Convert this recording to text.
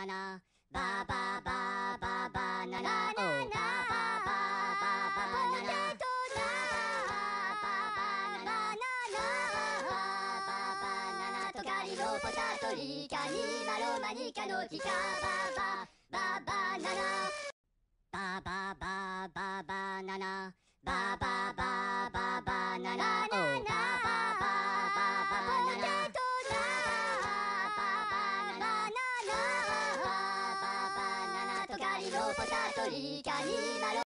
ナバババババナナバババババナナバババナナトカリのポタトリカニマロマニカのキカババババナナバババババナナバババババナナバババババナナトカリのポタトリカニマロ